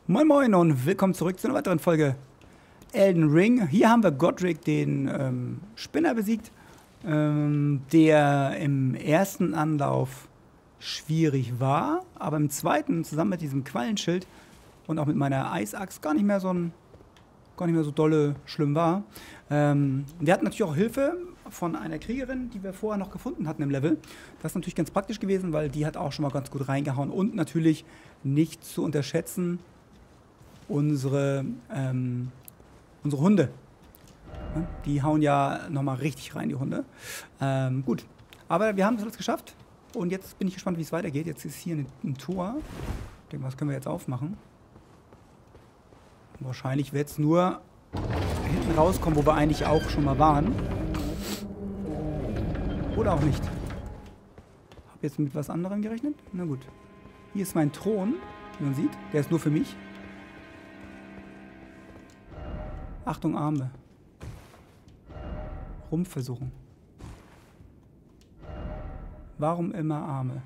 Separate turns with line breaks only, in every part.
Moin Moin und willkommen zurück zu einer weiteren Folge Elden Ring. Hier haben wir Godric, den Spinner, besiegt, der im ersten Anlauf schwierig war, aber im zweiten, zusammen mit diesem Quallenschild und auch mit meiner Eisaxt, gar nicht mehr so dolle schlimm war. Wir hatten natürlich auch Hilfe von einer Kriegerin, die wir vorher noch gefunden hatten im Level. Das ist natürlich ganz praktisch gewesen, weil die hat auch schon mal ganz gut reingehauen. Und natürlich nicht zu unterschätzen, unsere Hunde. Ja, die hauen ja nochmal richtig rein, die Hunde. Gut, aber wir haben es alles geschafft. Und jetzt bin ich gespannt, wie es weitergeht. Jetzt ist hier ein Tor. Ich denke, was können wir jetzt aufmachen? Wahrscheinlich wird es nur hinten rauskommen, wo wir eigentlich auch schon mal waren. Oder auch nicht. Hab jetzt mit was anderem gerechnet? Na gut. Hier ist mein Thron, wie man sieht. Der ist nur für mich. Achtung, Arme. Rumpfversuchung. Warum immer Arme?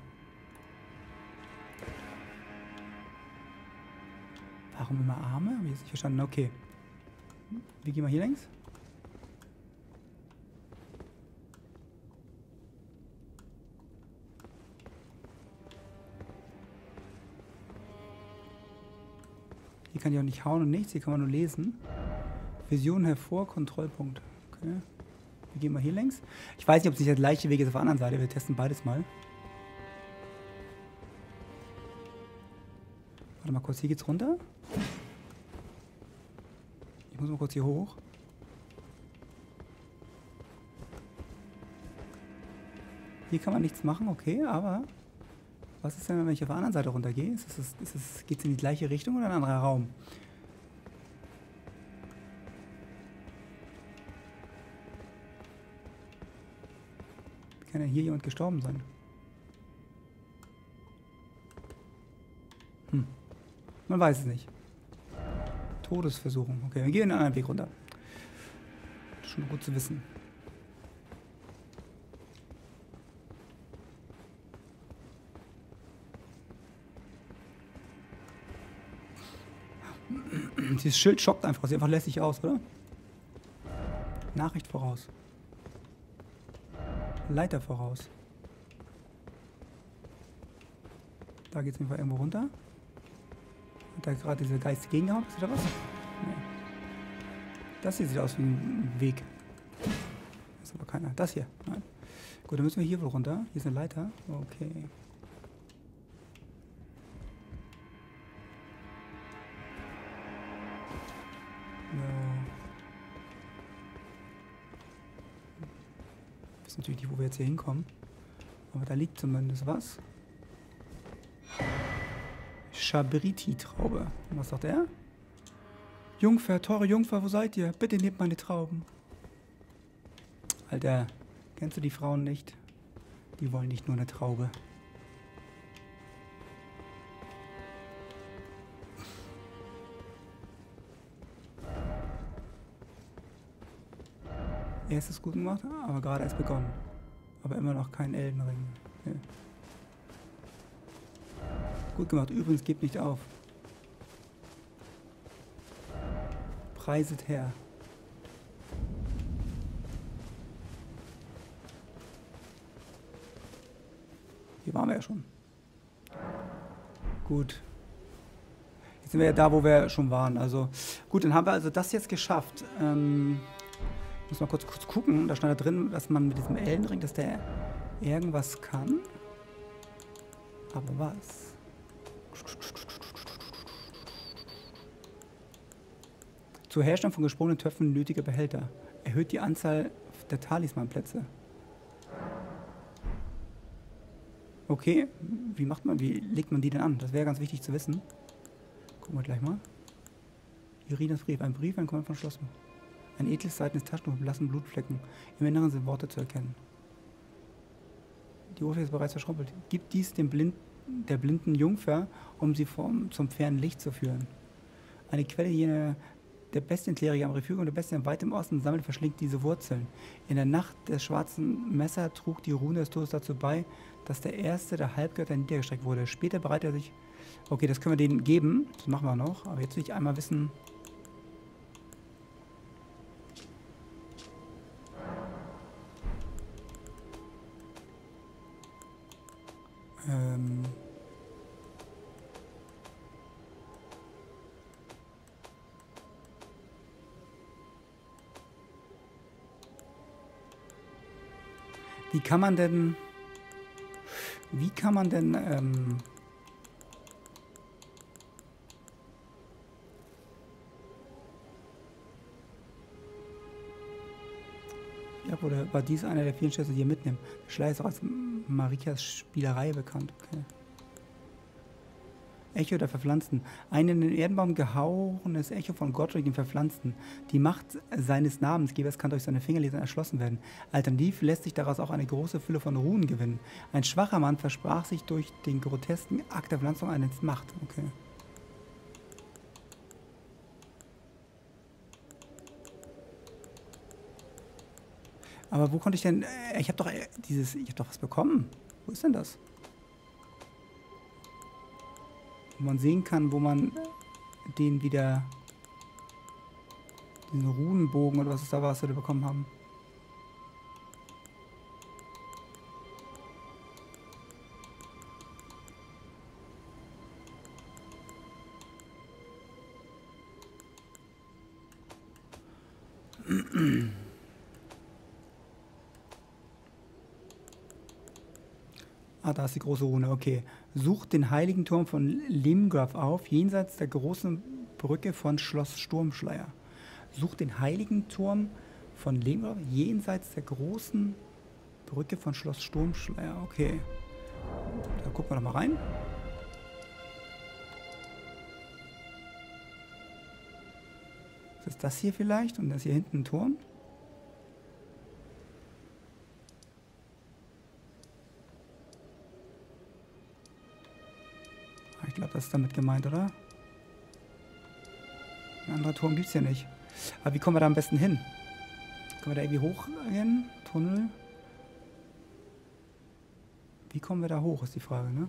Warum immer Arme? Hab ich jetzt nicht verstanden. Okay. Wie gehen wir hier längs? Hier kann ich auch nicht hauen und nichts. Hier kann man nur lesen. Vision hervor, Kontrollpunkt. Okay. Wie gehen wir hier längs? Ich weiß nicht, ob es nicht der gleiche Weg ist auf der anderen Seite. Wir testen beides mal. Warte mal kurz, hier geht's runter. Ich muss mal kurz hier hoch. Hier kann man nichts machen, okay, aber was ist denn, wenn ich auf der anderen Seite runtergehe? Geht es in die gleiche Richtung oder ein anderer Raum? Wie kann denn hier jemand gestorben sein? Man weiß es nicht. Todesversuchung. Okay, wir gehen einen anderen Weg runter. Schon gut zu wissen. Dieses Schild schockt einfach. Sieht einfach lässig aus, oder? Nachricht voraus. Leiter voraus. Da geht es einfach irgendwo runter. Hat da gerade dieser Geist gegengehauen? Ist da was? Nee. Das hier sieht aus wie ein Weg. Das ist aber keiner. Das hier. Nein. Gut, dann müssen wir hier wohl runter. Hier ist eine Leiter. Okay. Ich weiß natürlich nicht, wo wir jetzt hier hinkommen. Aber da liegt zumindest was. Schabriti-Traube. Was sagt er? Jungfer, teure Jungfer, wo seid ihr? Bitte nehmt meine Trauben. Alter, kennst du die Frauen nicht? Die wollen nicht nur eine Traube. Erstes gut gemacht, aber gerade erst begonnen. Aber immer noch kein Elden Ring. Ja. Gut gemacht. Übrigens, gebt nicht auf. Preiset her. Hier waren wir ja schon. Gut. Jetzt sind wir ja da, wo wir schon waren. Also gut, dann haben wir also das jetzt geschafft. Ich muss mal kurz gucken. Da stand da drin, dass man mit diesem Elden Ring, dass der irgendwas kann. Aber was? Zur Herstellung von gesprungenen Töpfen nötige Behälter. Erhöht die Anzahl der Talismanplätze. Okay, wie legt man die denn an? Das wäre ganz wichtig zu wissen. Gucken wir gleich mal. Irinas Brief. Ein Brief, ein Kommand von Schloss. Ein edles seidenes Taschentuch mit blassen Blutflecken. Im Inneren sind Worte zu erkennen. Die Oberfläche ist bereits verschrumpelt. Gib dies der blinden Jungfer, um sie zum fernen Licht zu führen. Eine Quelle jener der Bestienkleriker am Refugium der Bestien weit im Osten sammelt, verschlingt diese Wurzeln. In der Nacht des schwarzen Messer trug die Rune des Todes dazu bei, dass der erste der Halbgötter niedergestreckt wurde. Später bereitet er sich Okay, das können wir denen geben. Das machen wir noch. Aber jetzt will ich einmal wissen... Wie kann man denn... Ja, oder war dies einer der vielen Schlüssel, die ihr mitnimmt? Der Schleier ist auch als Marikas Spielerei bekannt. Okay. Echo der Verpflanzten. Ein in den Erdenbaum gehauchenes Echo von Godric den Verpflanzten. Die Macht seines Namensgebers kann durch seine Fingerlesern erschlossen werden. Alternativ lässt sich daraus auch eine große Fülle von Runen gewinnen. Ein schwacher Mann versprach sich durch den grotesken Akt der Pflanzung eine Macht. Okay. Aber wo konnte ich denn... Ich habe doch dieses... Ich habe doch was bekommen. Wo ist denn das? Wo man sehen kann, wo man den wieder... Diesen Runenbogen oder was es da war, was wir da bekommen haben. Ah, da ist die große Rune, okay. Sucht den heiligen Turm von Limgraf auf, jenseits der großen Brücke von Schloss Sturmschleier. Sucht den heiligen Turm von Limgraf, jenseits der großen Brücke von Schloss Sturmschleier. Okay. Da gucken wir doch mal rein. Ist das hier vielleicht? Und das ist hier hinten ein Turm? Ich glaube, das ist damit gemeint, oder? Ein anderer Turm gibt es hier nicht. Aber wie kommen wir da am besten hin? Können wir da irgendwie hochgehen? Tunnel? Wie kommen wir da hoch, ist die Frage, ne?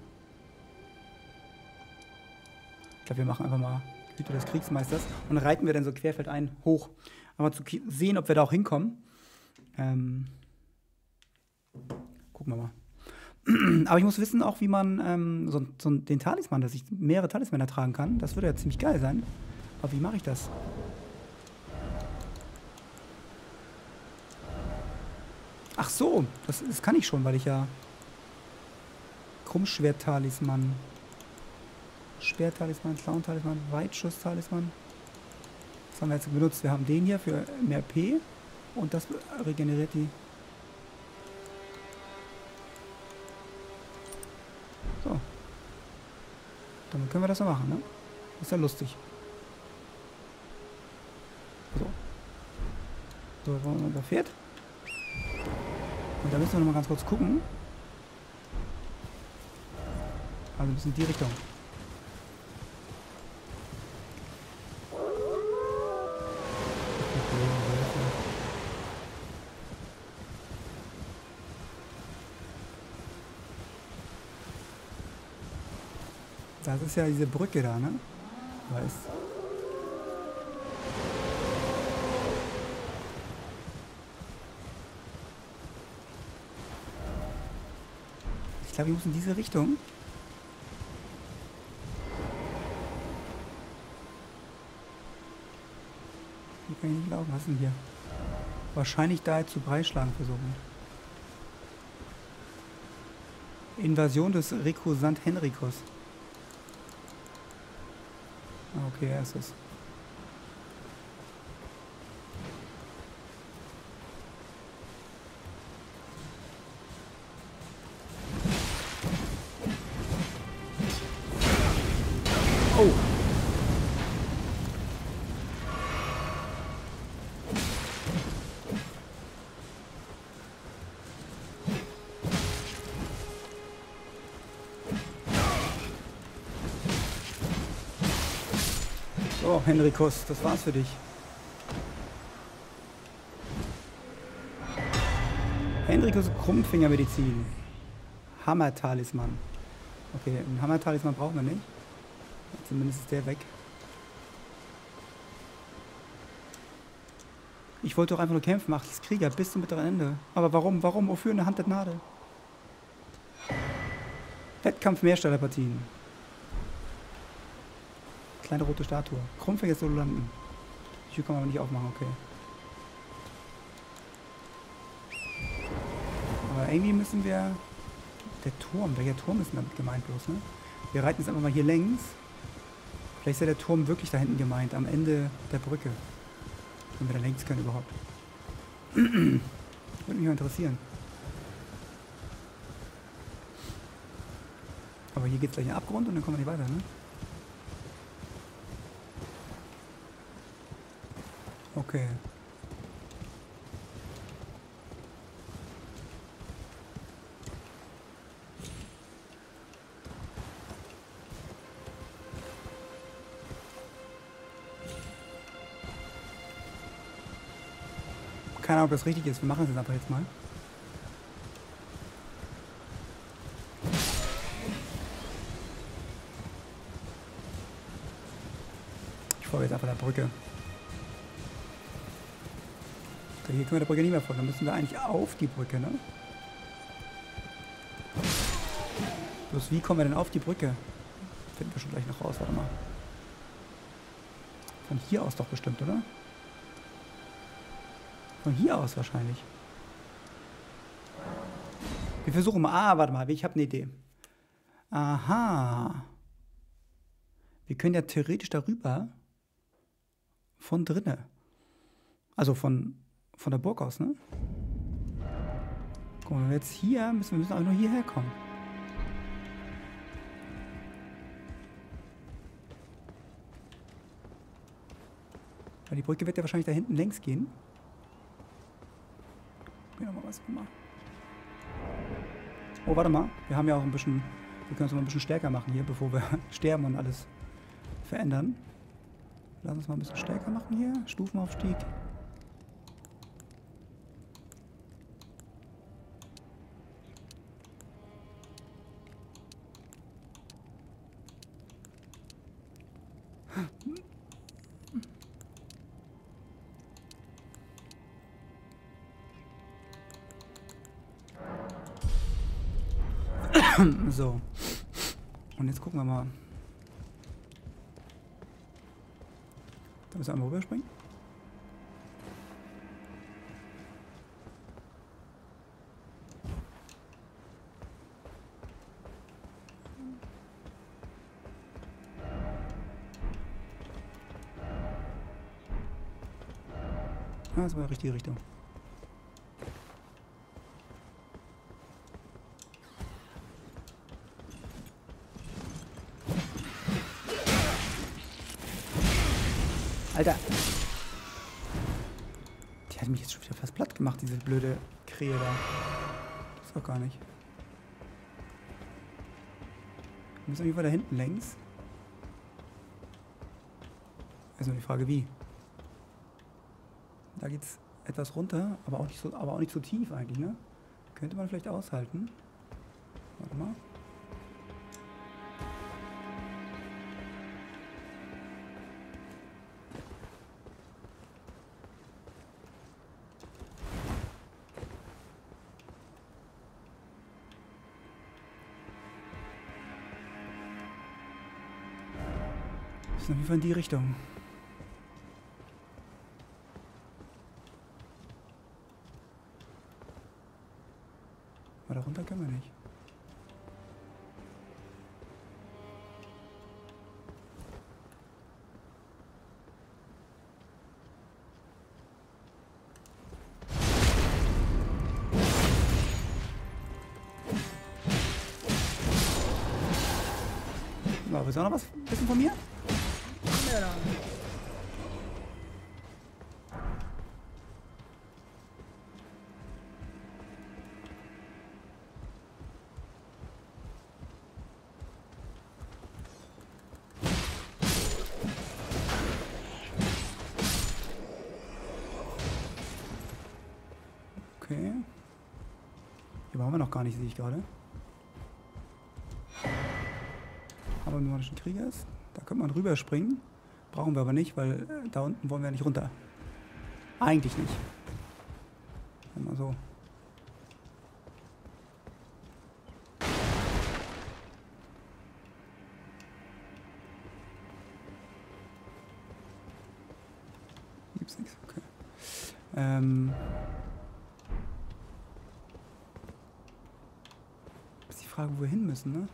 Ich glaube, wir machen einfach mal Hüter des Kriegsmeisters und reiten wir dann so querfeldein hoch. Aber zu sehen, ob wir da auch hinkommen. Gucken wir mal. Aber ich muss wissen auch, wie man den Talisman, dass ich mehrere Talismane tragen kann. Das würde ja ziemlich geil sein. Aber wie mache ich das? Ach so, das kann ich schon, weil ich ja Krummschwert-Talisman, Speer-Talisman, Clown-Talisman, Weitschuss-Talisman. Das haben wir jetzt benutzt. Wir haben den hier für mehr P und das regeneriert die. So. Damit können wir das so machen, ne? Ist ja lustig. So. So, wo man da fährt. Und da müssen wir noch mal ganz kurz gucken. Also ein bisschen in die Richtung. Das ist ja diese Brücke da, ne? Weiß. Ich glaube, ich muss in diese Richtung. Hier kann ich nicht laufen. Was ist denn hier? Wahrscheinlich da jetzt zu Breitschlagen versuchen. Invasion des Rekrusant Henricus. Okay, er ist es. Oh! So, Henricus, das war's für dich. Henricus Krummfingermedizin. Hammer-Talisman. Okay, einen Hammer-Talisman brauchen wir nicht. Zumindest ist der weg. Ich wollte doch einfach nur kämpfen, 8 Krieger bis zum bitteren Ende. Aber warum? Warum? Wofür eine Hand der Gnade? Wettkampf Mehrstellerpartien. Kleine rote Statue. Krummfinger Solo landen. Die Tür kann man aber nicht aufmachen, okay. Aber irgendwie müssen wir... Der Turm, welcher Turm ist denn damit gemeint bloß, ne? Wir reiten jetzt einfach mal hier längs. Vielleicht ist ja der Turm wirklich da hinten gemeint, am Ende der Brücke. Wenn wir da längs können überhaupt. Würde mich mal interessieren. Aber hier geht es gleich in den Abgrund und dann kommen wir nicht weiter, ne? Okay. Keine Ahnung, ob das richtig ist. Wir machen es einfach jetzt mal. Ich folge jetzt einfach der Brücke. So, hier können wir der Brücke nicht mehr folgen. Dann müssen wir eigentlich auf die Brücke, ne? Bloß wie kommen wir denn auf die Brücke? Finden wir schon gleich noch raus. Warte mal. Von hier aus doch bestimmt, oder? Von hier aus wahrscheinlich. Wir versuchen mal. Ah, warte mal. Ich habe eine Idee. Aha. Wir können ja theoretisch darüber von drinne. Also von der Burg aus, ne? Guck mal, wenn wir jetzt hier müssen, wir müssen auch nur hierher kommen. Weil die Brücke wird ja wahrscheinlich da hinten längs gehen. Nochmal was gemacht. Oh, warte mal. Wir haben ja auch ein bisschen... Wir können es mal ein bisschen stärker machen hier, bevor wir sterben und alles verändern. Lass uns mal ein bisschen stärker machen hier. Stufenaufstieg. So. Und jetzt gucken wir mal. Da müssen wir einmal rüberspringen. Ah, das war die richtige Richtung. Alter! Die hat mich jetzt schon wieder fast platt gemacht, diese blöde Krähe da. Das ist doch gar nicht. Wir müssen auf jeden Fall da hinten längs. Also nur die Frage, wie. Da geht's etwas runter, aber auch nicht so tief eigentlich, ne? Könnte man vielleicht aushalten. Warte mal. Das ist auf jeden Fall in die Richtung. Aber darunter können wir nicht. So, willst du auch noch was wissen von mir? Ja. Okay. Hier waren wir noch gar nicht, sehe ich gerade. Aber nur schon Kriegers. Da könnte man rüberspringen. Brauchen wir aber nicht, weil da unten wollen wir nicht runter. Eigentlich nicht. Mal so. Gibt's nichts, okay. Ist die Frage, wo wir hin müssen, ne?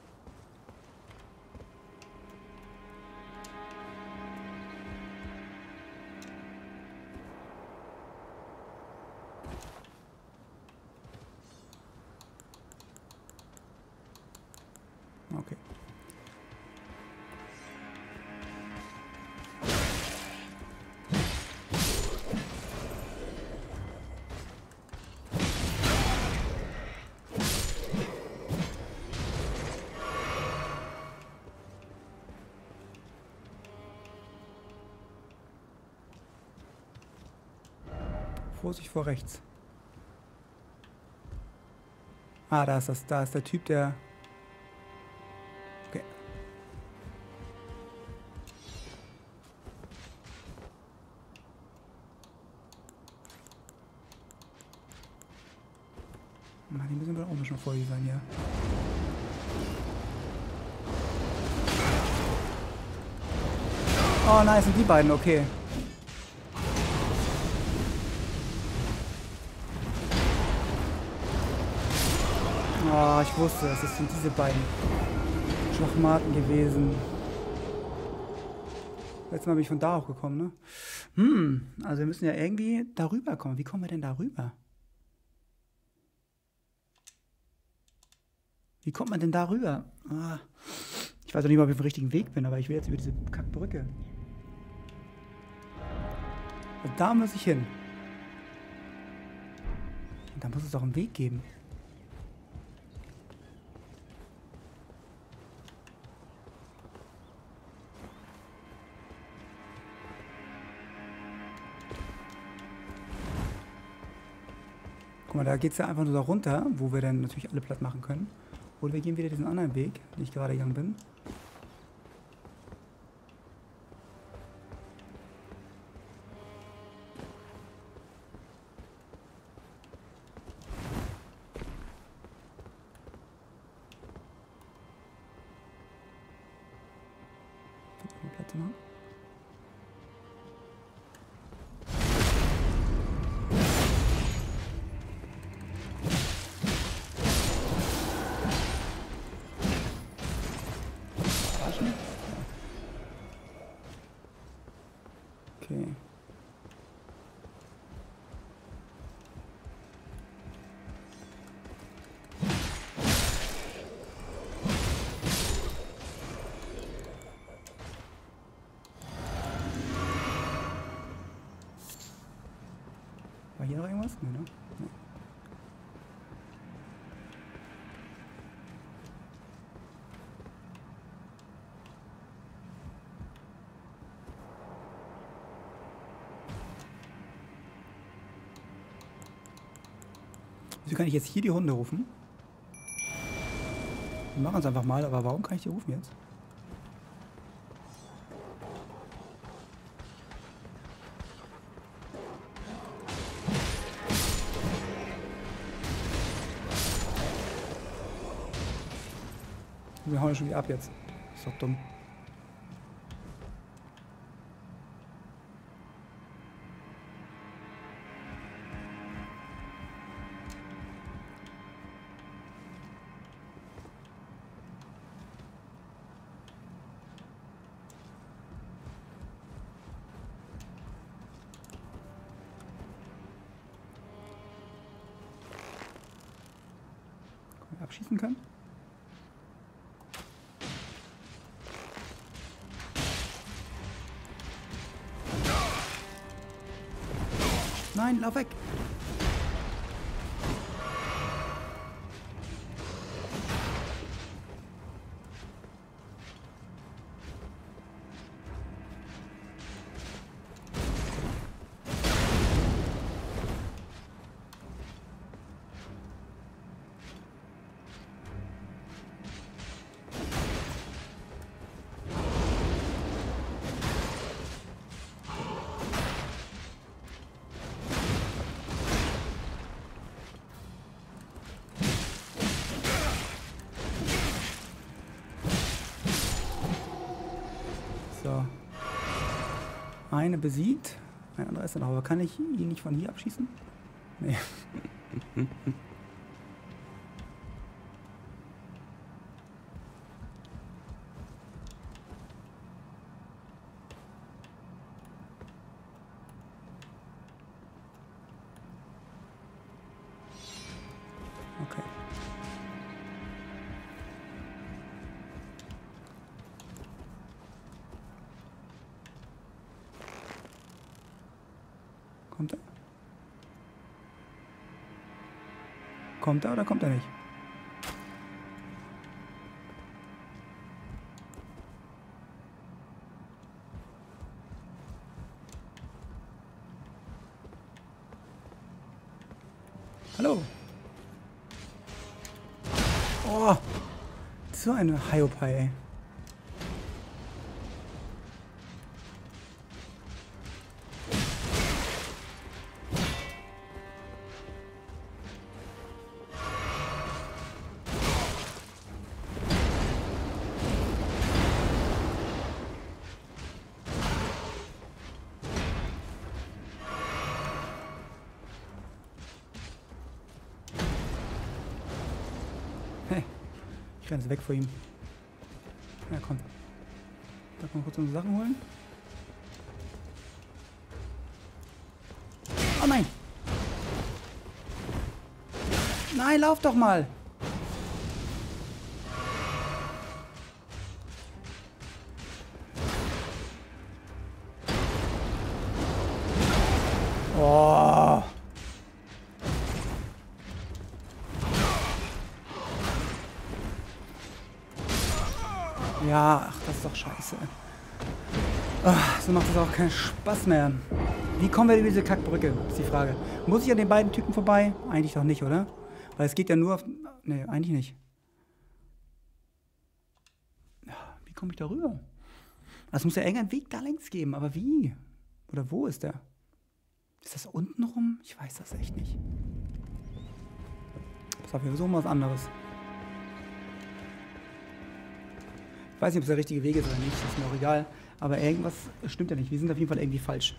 Okay. Vorsicht vor rechts. Ah, da ist der Typ, der... Okay. Mann, die müssen wir auch schon vor sein hier. Oh nein, sind die beiden, okay. Oh, ich wusste, das sind diese beiden Schwachmaten gewesen. Letztes Mal bin ich von da auch gekommen, ne? Also wir müssen ja irgendwie darüber kommen. Wie kommen wir denn darüber? Wie kommt man denn darüber? Ah, ich weiß auch nicht mal, ob ich auf dem richtigen Weg bin, aber ich will jetzt über diese Kackbrücke. Also da muss ich hin. Und da muss es doch einen Weg geben. Guck mal, da geht es ja einfach nur da runter, wo wir dann natürlich alle platt machen können. Oder wir gehen wieder diesen anderen Weg, den ich gerade gegangen bin. Platz machen. Okay. War hier noch irgendwas? Nee, ne? Nee. Wieso kann ich jetzt hier die Hunde rufen? Wir machen es einfach mal, aber warum kann ich die rufen jetzt? Wir hauen schon wieder ab jetzt. Ist doch dumm. Abschießen können. Nein, lauf weg! eine besiegt. Ein anderer ist da noch, aber kann ich ihn nicht von hier abschießen? Nee. Okay. Kommt er? Kommt er oder kommt er nicht? Hallo. Oh, so eine Hiopai, ey. Hey, ich renne jetzt weg vor ihm. Ja, komm. Darf mal kurz unsere Sachen holen? Oh nein! Nein, lauf doch mal! Oh! Ja, ach, das ist doch scheiße. Ach, so macht das auch keinen Spaß mehr. Wie kommen wir über diese Kackbrücke, ist die Frage. Muss ich an den beiden Typen vorbei? Eigentlich doch nicht, oder? Weil es geht ja nur auf... Nee, eigentlich nicht. Ja, wie komme ich da rüber? Es muss ja irgendeinen Weg da längs geben, aber wie? Oder wo ist der? Ist das unten rum? Ich weiß das echt nicht. Pass auf, wir versuchen mal was anderes. Ich weiß nicht, ob es der richtige Weg ist oder nicht, ist mir auch egal. Aber irgendwas stimmt ja nicht. Wir sind auf jeden Fall irgendwie falsch.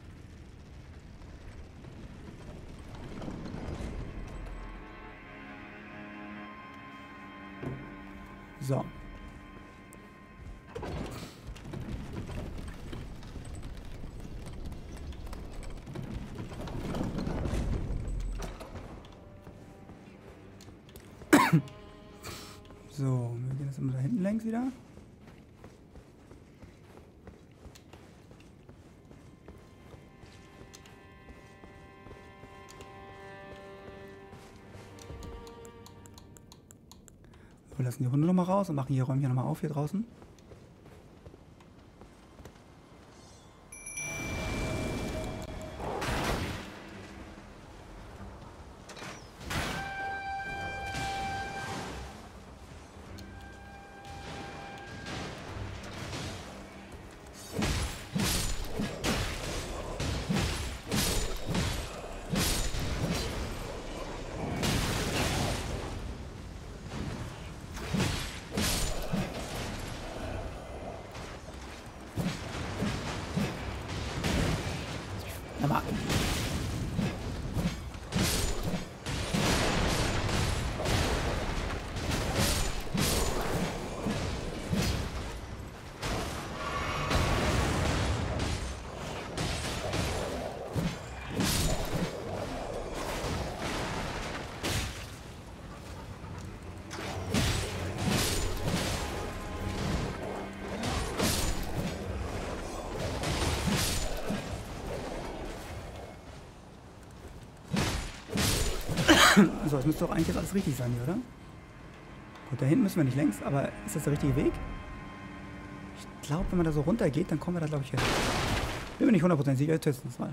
So. So, wir gehen jetzt immer da hinten längs wieder. Wir lassen die Hunde nochmal raus und machen hier Räumchen nochmal auf hier draußen. Nochmal. So, es müsste doch eigentlich jetzt alles richtig sein hier, oder? Gut, da hinten müssen wir nicht längs, aber ist das der richtige Weg? Ich glaube, wenn man da so runter geht, dann kommen wir da, glaube ich, hin. Bin mir nicht 100% sicher, wir testen es mal.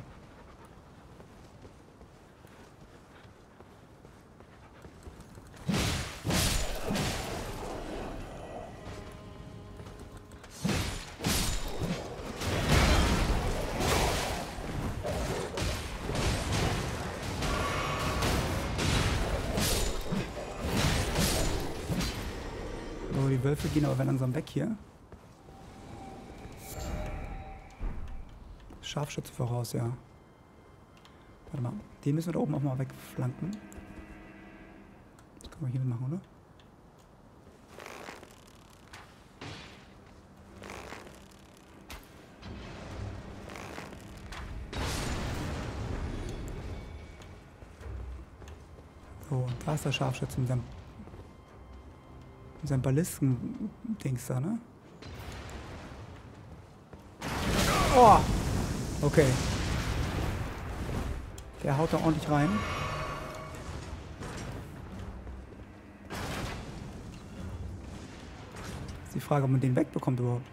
So, die Wölfe gehen aber langsam weg hier. Scharfschütze voraus, ja. Warte mal, den müssen wir da oben auch mal wegflanken. Das können wir hier machen, oder? So, da ist der Scharfschütze mit seinem Ballisten-Dings da, ne? Oh! Okay. Der haut da ordentlich rein. Ist die Frage, ob man den wegbekommt überhaupt.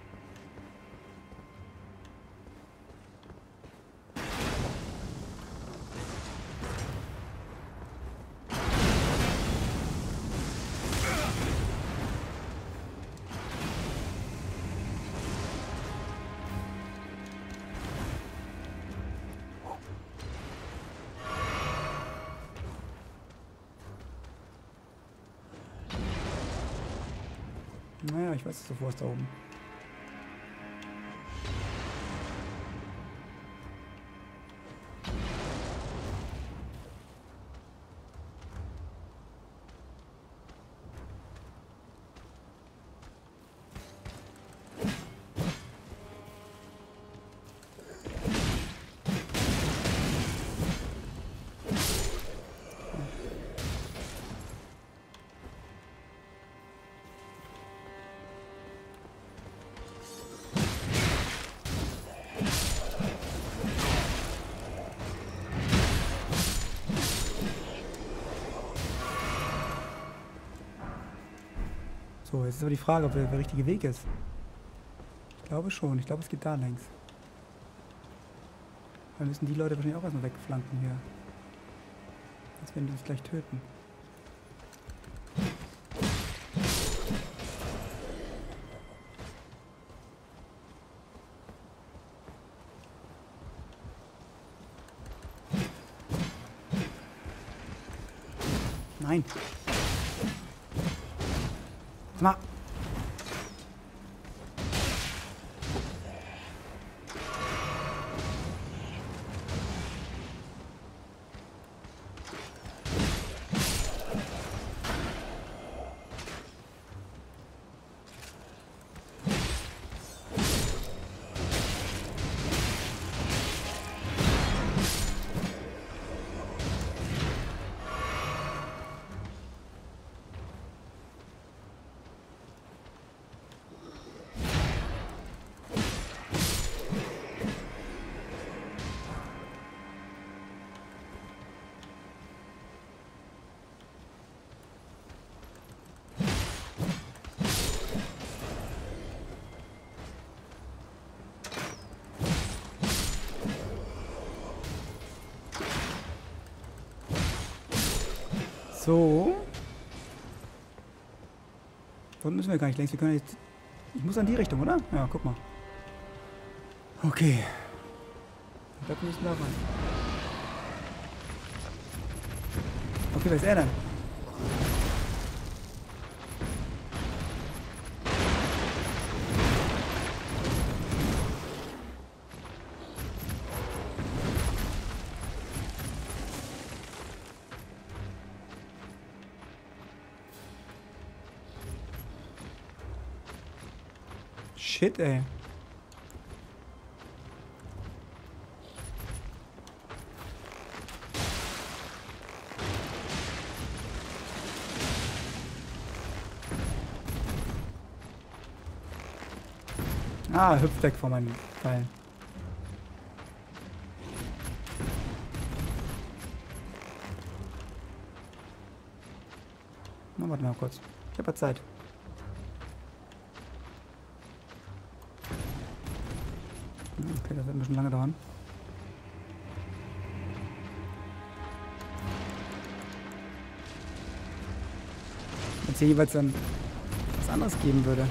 Naja, ich weiß es sofort da oben. So, jetzt ist aber die Frage, ob der richtige Weg ist. Ich glaube schon. Ich glaube, es geht da längs. Wir müssen die Leute wahrscheinlich auch erstmal wegflanken hier. Sonst werden die uns gleich töten. Nein. Mal. So. Dort müssen wir gar nicht längs. Wir können jetzt. Ich muss an die Richtung, oder? Ja, guck mal. Okay. Ich bleib nicht mehr rein. Okay, wer ist er denn? Shit, ey. Ah, hüpft weg von meinem Pfeil. Na, warte mal kurz. Ich habe ja Zeit. Okay, das wird ein bisschen lange dauern. Wenn es hier jeweils dann was anderes geben würde.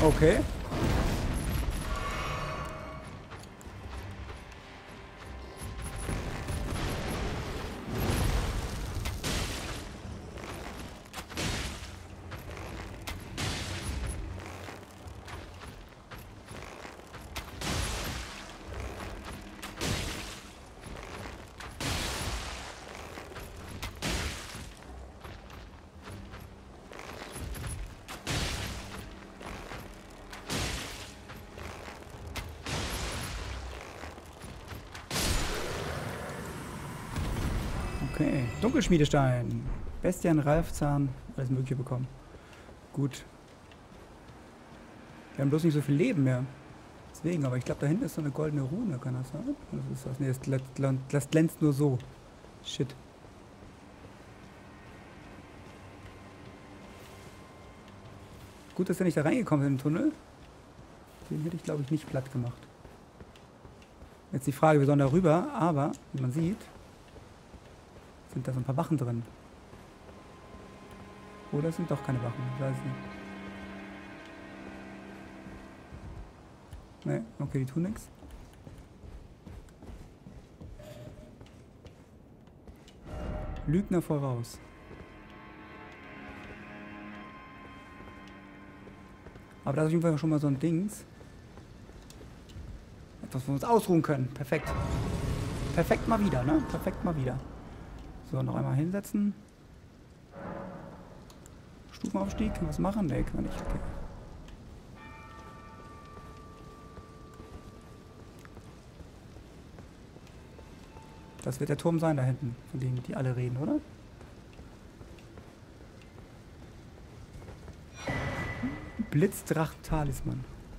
Okay. Okay, Dunkelschmiedestein. Bestian, Ralfzahn, alles Mögliche bekommen. Gut. Wir haben bloß nicht so viel Leben mehr. Deswegen, aber ich glaube, da hinten ist so eine goldene Rune, kann das sein? Was ist das? Nee, das glänzt nur so. Shit. Gut, dass wir nicht da reingekommen sind im Tunnel. Den hätte ich, glaube ich, nicht platt gemacht. Jetzt die Frage, wir sollen da rüber, aber, wie man sieht, sind da so ein paar Wachen drin. Oder sind doch keine Wachen? Ich weiß nicht. Ne, okay, die tun nichts. Lügner voraus. Aber da ist auf jeden Fall schon mal so ein Dings. Etwas, wo wir uns ausruhen können. Perfekt. Perfekt mal wieder, ne? Perfekt mal wieder. So, noch einmal hinsetzen. Stufenaufstieg, können wir was machen? Ne, können wir nicht. Okay. Das wird der Turm sein da hinten, von dem die alle reden, oder? Blitzdrachen-Talisman.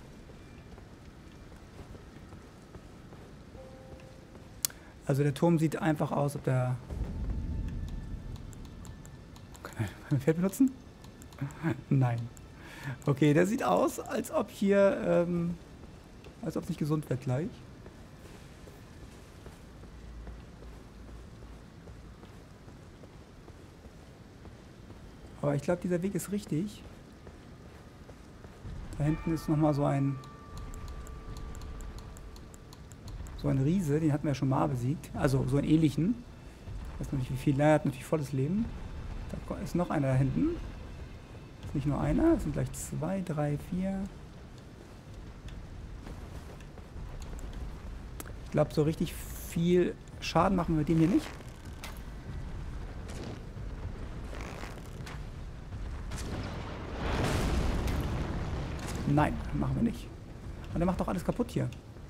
Also der Turm sieht einfach aus, ob der... Kann man ein Pferd benutzen? Nein. Okay, der sieht aus, als ob hier... als ob es nicht gesund wird gleich. Aber ich glaube, dieser Weg ist richtig. Da hinten ist nochmal so ein Riese, den hatten wir ja schon mal besiegt. Also so einen ähnlichen. Ich weiß noch nicht wie viel. Er hat natürlich volles Leben. Da ist noch einer da hinten. Ist nicht nur einer, es sind gleich 2, 3, 4. Ich glaube, so richtig viel Schaden machen wir mit dem hier nicht. Nein, machen wir nicht. Und der macht doch alles kaputt hier.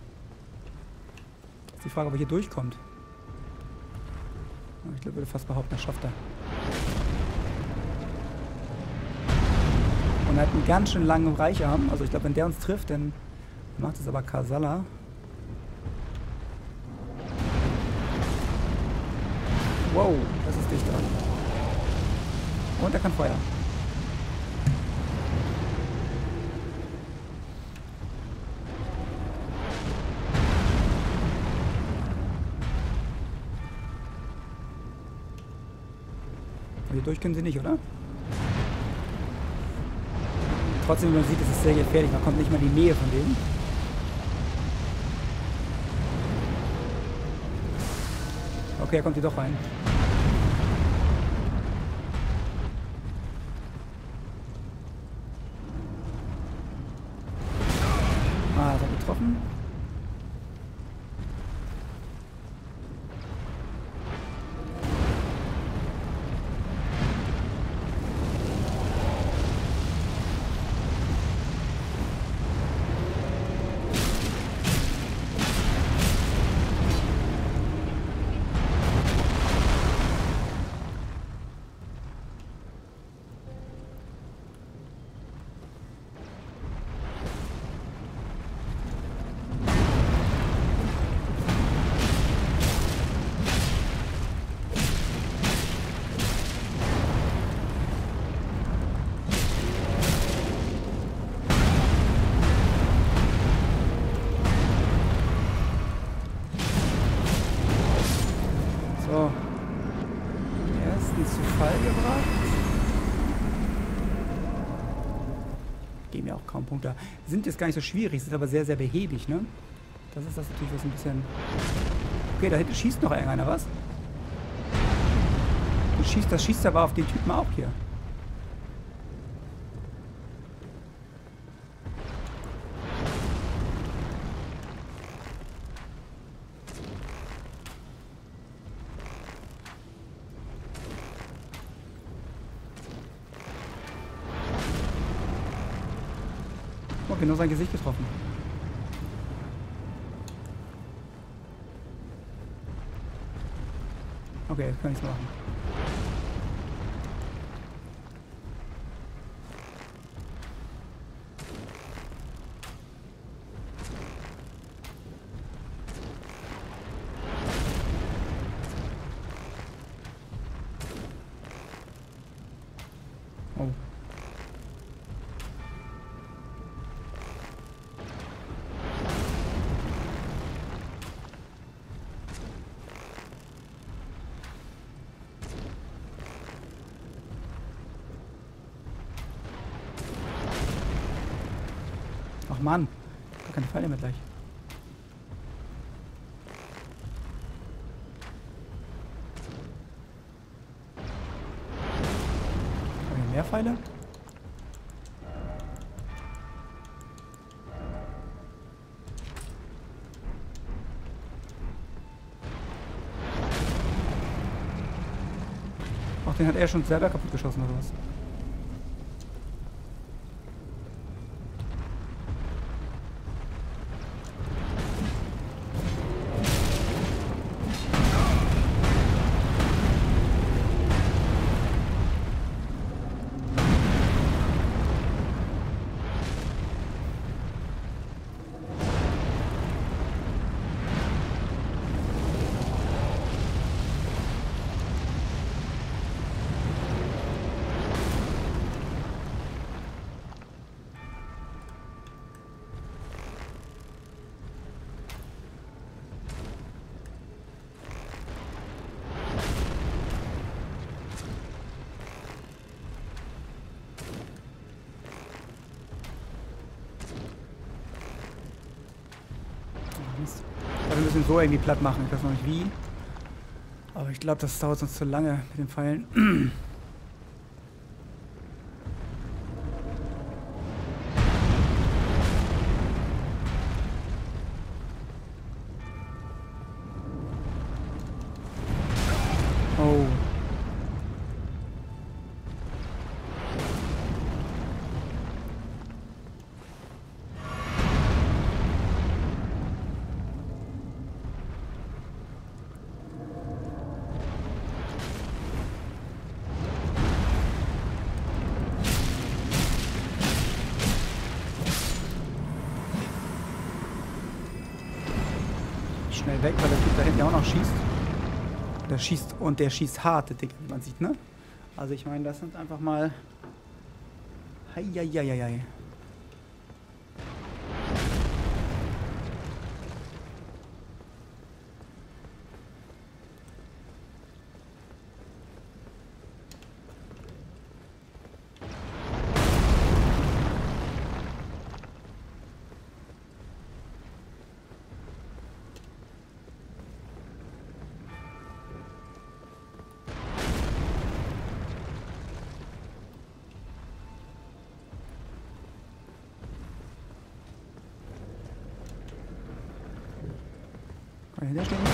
Ist die Frage, ob er hier durchkommt. Ich glaube, würde fast behaupten, er schafft er. Und er hat einen ganz schön langen Reicharm. Also ich glaube, wenn der uns trifft, dann macht es aber Kasala. Wow, das ist dicht dran. Und er kann Feuer. Hier durch können sie nicht, oder? Trotzdem, wie man sieht, ist es sehr gefährlich. Man kommt nicht mal in die Nähe von denen. Okay, er kommt hier doch rein. Ah, hat er getroffen. geben ja auch kaum Punkte. Sind jetzt gar nicht so schwierig, sind aber sehr, sehr behäbig, ne? Das ist das natürlich, was ein bisschen... Okay, da hinten schießt noch irgendeiner, was? Das schießt aber auf den Typen auch hier. Oh, genau sein Gesicht getroffen. Okay, jetzt kann ich es machen. Oh. Ach Mann, gar keine Pfeile mehr gleich. Haben wir mehr Pfeile? Ach, den hat er schon selber kaputt geschossen oder was? Wir müssen ihn so irgendwie platt machen. Ich weiß noch nicht wie. Aber ich glaube, das dauert sonst zu lange mit den Pfeilen. Oh. Schnell weg, weil der Typ da hinten ja auch noch schießt. Der schießt hart, der Dicke, wie man sieht, ne? Also ich meine, das sind einfach mal... Heieieiei. Kann ich hinter stehen?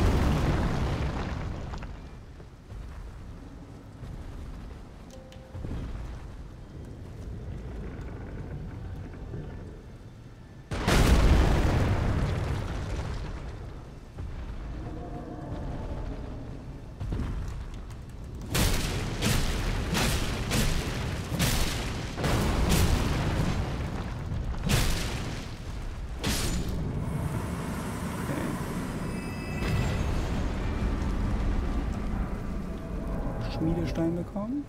Schmiedestein bekommen.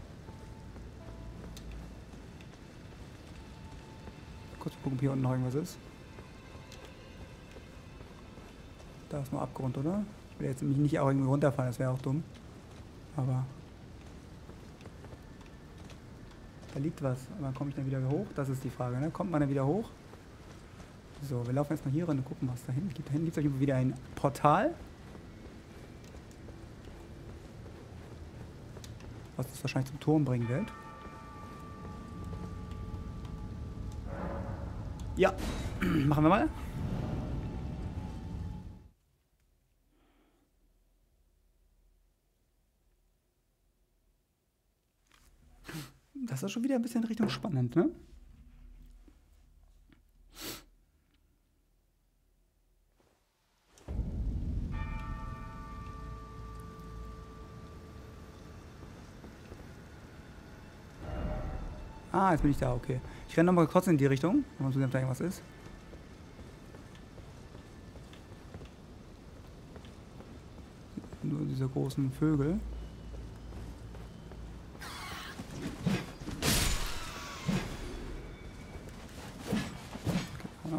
Kurz gucken, ob hier unten noch irgendwas ist. Da ist nur Abgrund, oder? Ich will jetzt mich nicht auch irgendwie runterfallen, das wäre auch dumm. Aber... Da liegt was. Aber komme ich dann wieder hoch? Das ist die Frage, ne? Kommt man dann wieder hoch? So, wir laufen erstmal hier rein und gucken, was da hinten gibt. Da hinten gibt es auf jeden Fall wieder ein Portal. Was uns wahrscheinlich zum Turm bringen wird. Ja, machen wir mal. Das ist schon wieder ein bisschen in Richtung spannend, ne? Ah, jetzt bin ich da, okay. Ich renne nochmal kurz in die Richtung, mal sehen, ob da irgendwas ist. Nur diese großen Vögel. Okay, ab.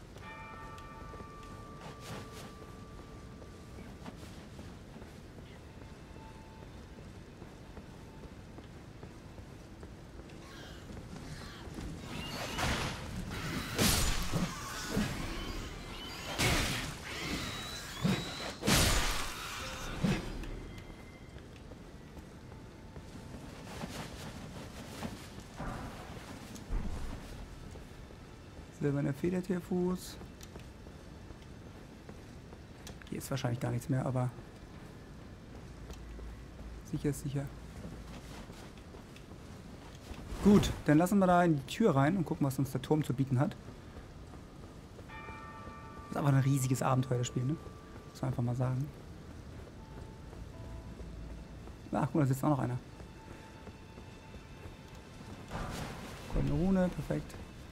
Silberner Federtierfuß. Hier ist wahrscheinlich gar nichts mehr, aber sicher ist sicher. Gut, dann lassen wir da in die Tür rein und gucken, was uns der Turm zu bieten hat. Das ist aber ein riesiges Abenteuer, das Spiel, ne? Muss man einfach mal sagen. Ach, guck mal, da sitzt auch noch einer. Goldene Rune, perfekt.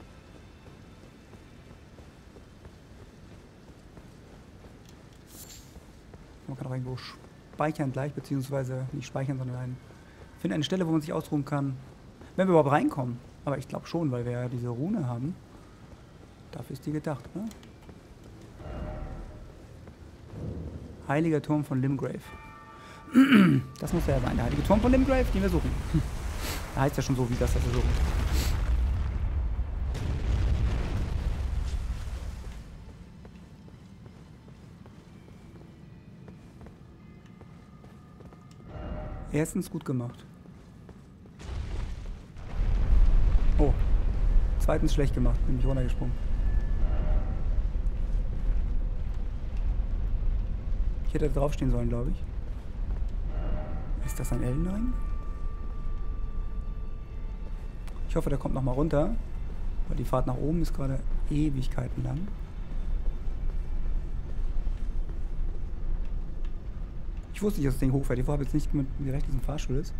Man kann auch irgendwo speichern gleich, beziehungsweise nicht speichern, sondern finden eine Stelle, wo man sich ausruhen kann, wenn wir überhaupt reinkommen. Aber ich glaube schon, weil wir ja diese Rune haben. Dafür ist die gedacht, ne? Heiliger Turm von Limgrave. Das muss ja sein, der heilige Turm von Limgrave, den wir suchen. Da heißt ja schon so, wie das wir suchen. Erstens gut gemacht. Oh. Zweitens schlecht gemacht. Bin ich runtergesprungen. Ich hätte da draufstehen sollen, glaube ich. Ist das ein Elden Ring? Ich hoffe, der kommt nochmal runter. Weil die Fahrt nach oben ist gerade Ewigkeiten lang. Ich wusste nicht, dass das Ding hochfährt. Ich habe jetzt nicht mit direkt diesem Fahrstuhl ist.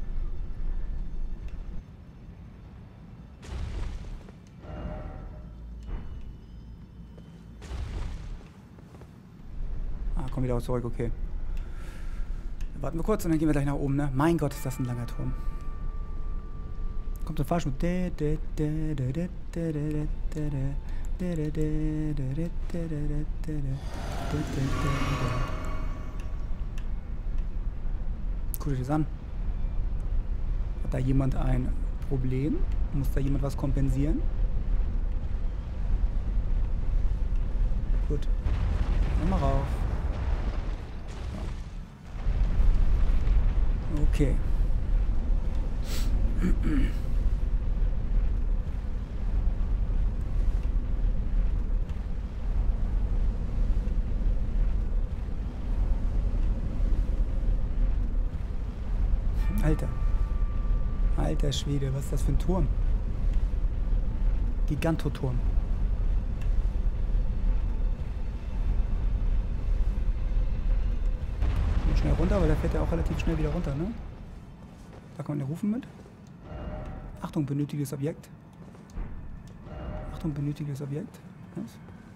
Ah, komm wieder zurück, okay. Dann warten wir kurz und dann gehen wir gleich nach oben, ne? Mein Gott, ist das ein langer Turm. Kommt der Fahrstuhl. Guck dir das an. Hat da jemand ein Problem? Muss da jemand was kompensieren? Gut. Mal rauf. Okay. Alter. Alter Schwede, was ist das für ein Turm? Gigantoturm. Schnell runter, weil der fährt ja auch relativ schnell wieder runter, ne? Da kann man ja rufen mit. Achtung, benötigtes Objekt. Achtung, benötigtes Objekt. Was?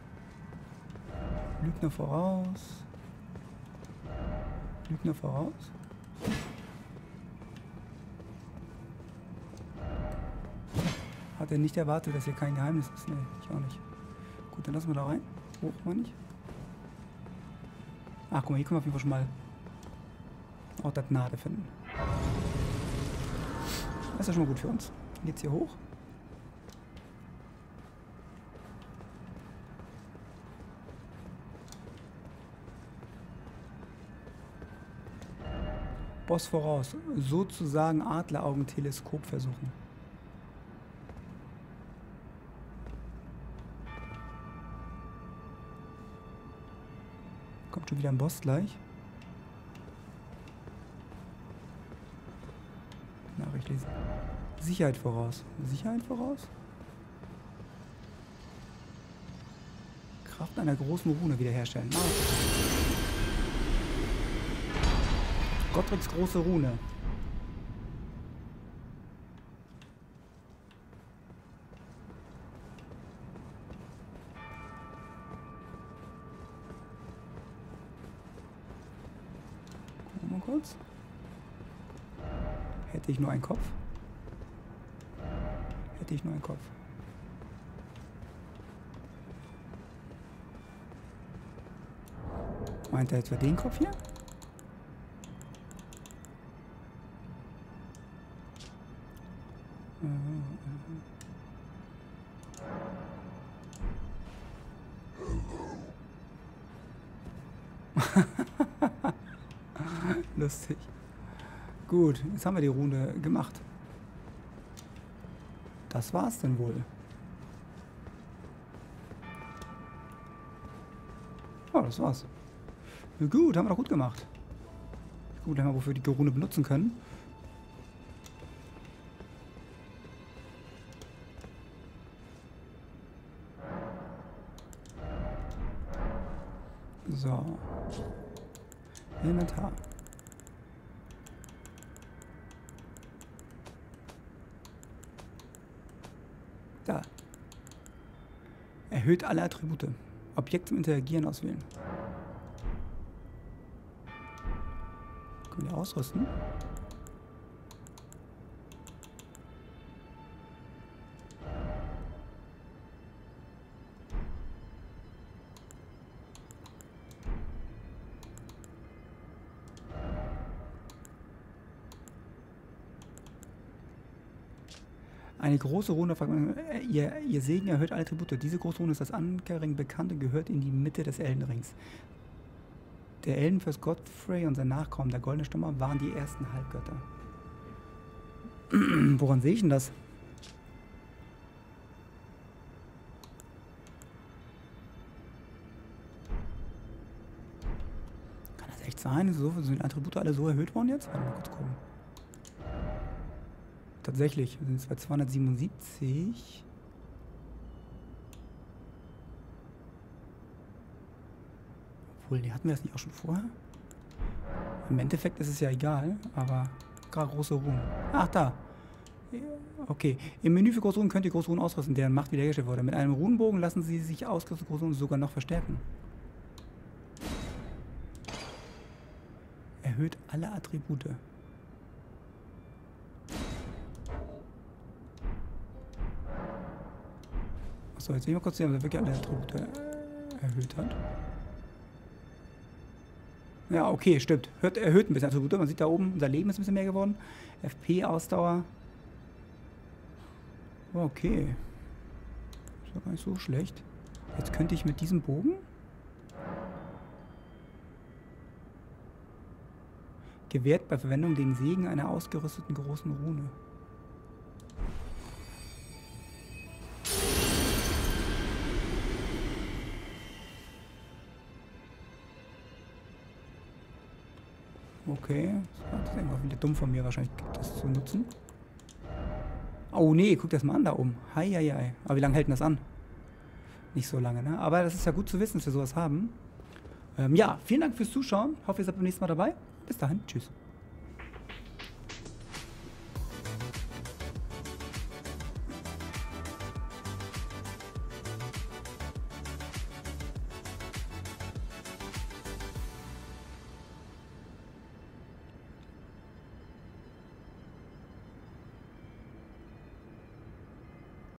Lügner voraus. Lügner voraus. Hat er nicht erwartet, dass hier kein Geheimnis ist? Nee, ich auch nicht. Gut, dann lassen wir da rein. Hoch, meine ich. Ach, guck mal, hier können wir auf jeden Fall schon mal auch das Gnade finden. Das ist ja schon mal gut für uns. Geht's hier hoch? Boss voraus. Sozusagen Adleraugen-Teleskop versuchen. Kommt schon wieder ein Boss gleich. Nachricht lesen. Sicherheit voraus. Sicherheit voraus? Kraft einer großen Rune wiederherstellen. Ah. Gottricks große Rune. Gucken wir mal kurz. Hätte ich nur einen Kopf? Hätte ich nur einen Kopf. Meint er etwa den Kopf hier? Lustig. Gut, jetzt haben wir die Rune gemacht. Das war's denn wohl. Oh, das war's. Na gut, haben wir doch gut gemacht. Gut, dann haben wir wofür die Rune benutzen können. So. Inventar. Da. Erhöht alle Attribute. Objekt zum Interagieren auswählen. Können wir ausrüsten? Eine große Rune, ihr Segen erhöht alle Attribute. Diese große Rune ist als Ankerring bekannt und gehört in die Mitte des Eldenrings. Der Elbenfürst Godfrey und sein Nachkommen, der Goldene Stammer, waren die ersten Halbgötter. Woran sehe ich denn das? Kann das echt sein? Sind die Attribute alle so erhöht worden jetzt? Warte mal kurz gucken. Tatsächlich, wir sind jetzt bei 277. Obwohl, die hatten wir das nicht auch schon vorher? Im Endeffekt ist es ja egal, aber gerade große Runen. Ach, da. Okay. Im Menü für große Runen könnt ihr große Runen ausrüsten, deren Macht wiederhergestellt wurde. Mit einem Runenbogen lassen sie sich ausgerüstete große Runen sogar noch verstärken. Erhöht alle Attribute. So, jetzt sehen wir kurz sehen, ob er wirklich alle Attribute erhöht hat. Ja, okay, stimmt. Erhöht ein bisschen Attribute. Man sieht da oben, unser Leben ist ein bisschen mehr geworden. FP, Ausdauer. Okay. Ist doch gar nicht so schlecht. Jetzt könnte ich mit diesem Bogen... Gewährt bei Verwendung den Segen einer ausgerüsteten großen Rune. Okay, das ist irgendwas wieder dumm von mir wahrscheinlich, das zu nutzen. Oh nee, guck das mal an da oben. Heieiei. Aber wie lange hält denn das an? Nicht so lange, ne? Aber das ist ja gut zu wissen, dass wir sowas haben. Ja, vielen Dank fürs Zuschauen. Hoffe, ihr seid beim nächsten Mal dabei. Bis dahin, tschüss.